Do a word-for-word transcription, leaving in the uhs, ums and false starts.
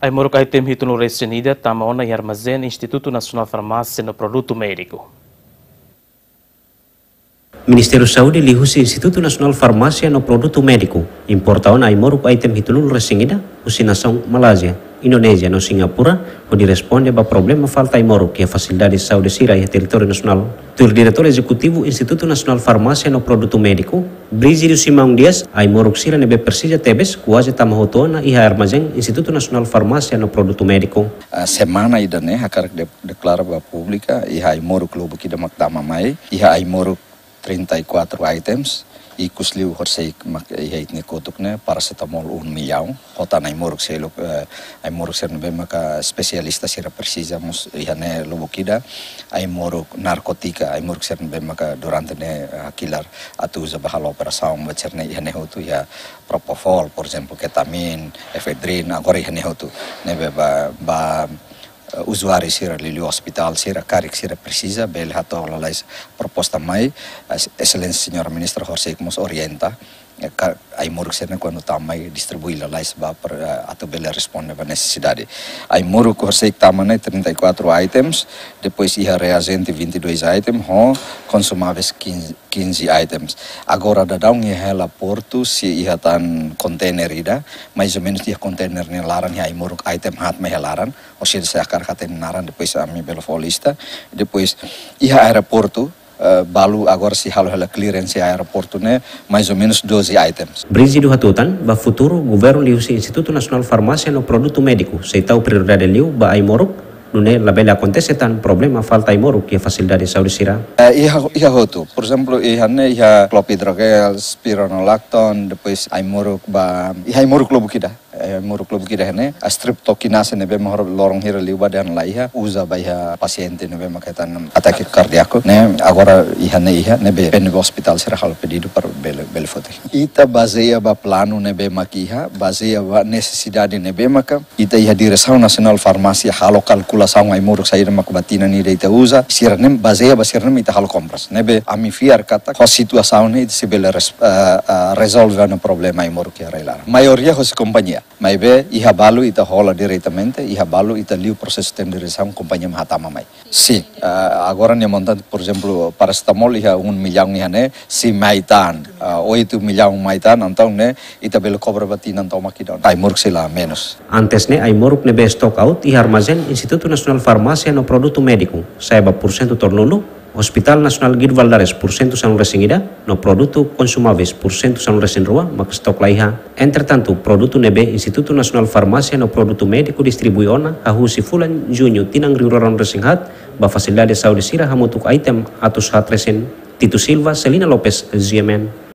Ai moro kai tem hito no restenida tamaona e armazém Instituto Nacional Farmácia no Produto Médico. Ministério Saúde lihusi Instituto Nasional Farmácia no Produto Médico. Importaon ai moro item hitulul resingida usi nação Malásia, Indonésia no Singapura, onde responde a problema falta ai moro que a facilidade de saúde sira e território nacional. O diretor executivo Instituto Nasional Farmácia no Produto Médico, Brígido Simão Dias, ai moro sira nebe persija tebes quase tamahotona e armazém Instituto Nasional Farmácia no Produto Médico. A semana ida né, a cara declara ba pública e ai moro clube que da mactama mai, e ai moro trinta e quatro items e cusliu horsei mak ihait ne kotuk ne paracetamol um milhão hota na imoruk selo ai moruk ser be maka spesialista sira precisa mus ihane lubukida ai moruk narkotika ai moruk ser be maka durante ne kilar atu usa bahalo operação bacerne ihane hotu ya propofol por exemplo ketamin efedrina agora ihane hotu ne be ba, ba Uh, usuário sira lili hospital sira carik sira precisa bel hato lalais proposta mai uh, excelência senhora ministra Jorge nos orienta uh, ai muruk sira quando tamai distribui lalais ba per uh, atau bel responde ba necessidade ai muruk Jorge tamane trinta e quatro items depois ia reagente vinte e dois items ho consumáveis quinze items agora da daun ia hela porto se ia tan container ida mais ou menos ia container ne laran ia ai muruk item hat mai laran ou seja, se akar katen naran depois a mi belofolista depois ia aeroporto uh, balu agora se halo hela clearance aeroporto né mais ou menos doze items. Brígido hatutan ba futuro governo liusi Instituto Nasional Farmácia no Produto Médico seitau prioridade liu ba ai moruk nune label acontece tan problema falta ai moruk que facilidade de saúde sira. Uh, ia ia hotu, por exemplo, ia ne ia clopidogrel, spironolacton, depois ai moruk ba ia ai moruk lobu kita. Muruk club kita ne a streptokinase ne be mahor lorong hira liuba dan laiha usa baiha paciente ne be makaitan atake kardiako ne agora iha ne iha ne be pen hospital sera hal pedido para bel bel foto ita baseia ba plano ne be makiha baseia ba necessidade ne be maka ita iha direção nacional farmácia halo calculação ai muruk saída makbatina ni ita usa sira ne baseia ba sira ne ita halo compras ne be ami fiar kata ko situação ne se bel resolve no problema ai muruk ya relar maioria hos companhia mas be iha balu ita rola diretamente iha balu ita liu processo de tenderização companhia mahatama mai sim uh, agora ne montante por exemplo paracetamol iha um milhão iha ne si maitan uh, oito milhão maitan então ne ita belo cobra batina então makidon ai muruk sila menos antes ne ai moruk ne be stock out e armazém Instituto Nasional Farmácia no Produto Médico saiba porcento tornulu Hospital Nasional Gid Valdares porcento são resingida, no produto consumáveis porcento são resinrua, mas stok laiha. Entretanto, produto nebe Instituto Nasional Farmácia no Produto Médico distribui ona a husi fulan junho tinang riuraron resinghat, ba facilidade de saúde sira hamutuk item atus hat resen. Tito Silva, Celina Lopes, Z M N.